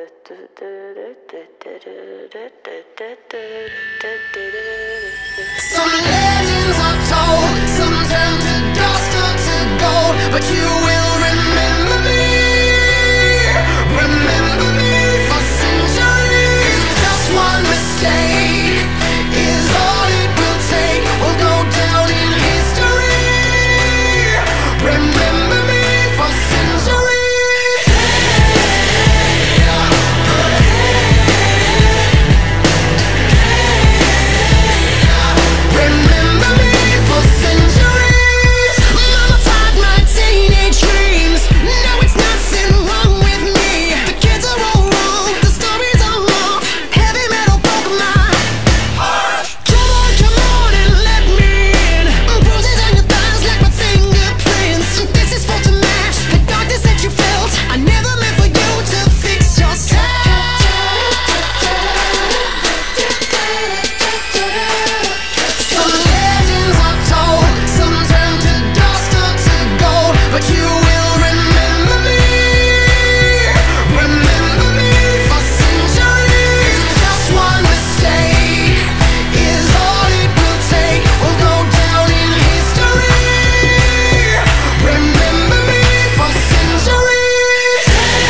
Some legends are told, some turn to dust or to gold, but you will remember me for centuries. Just one mistake is all it will take. We'll go down in history. Remember me for centuries. Remember me for centuries. Mama fought my teenage dreams. No, it's nothing wrong with me. The kids are all wrong, the stories are wrong. Heavy metal broke my heart. Come on and let me in. Bruises on your thighs like my fingerprints. This is for to match the darkness that you felt. I never meant for you to fix yourself. Some legends are told, some turn to dust or to gold, but you will remember me for centuries. Just one mistake is all it will take. We'll go down in history. Remember me for centuries.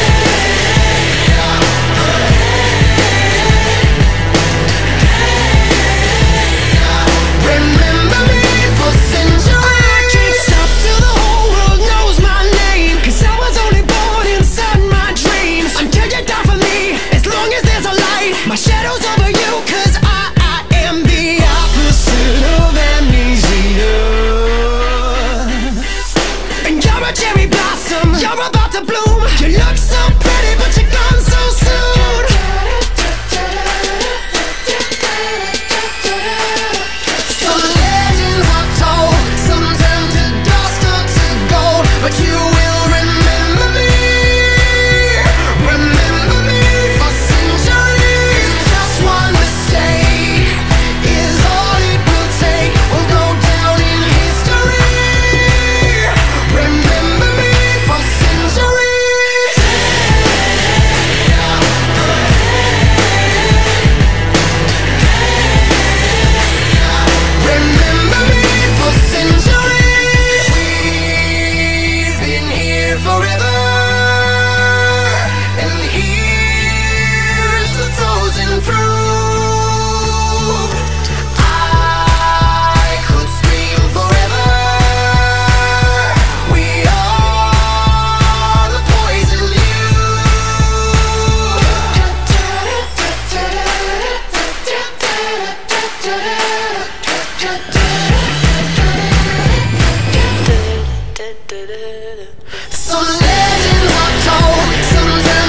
Remember me for centuries. I can't stop till the whole world knows my name, 'cause I was only born inside my dreams. Until you die for me, as long as there's a light, my shadow's over you, 'cause I am the opposite of amnesia. And you're a cherry blossom, you're about to bloom. You look so pretty, but you're gone so soon. Some legends are told, some turn to dust or to gold, but you will remember me for centuries. Just one mistake is all it will take. We'll go down in history. Remember me for centuries. Remember me for centuries. We've been here forever, and here's the frozen proof. I could scream forever. We are the poison Some legends are told, some turn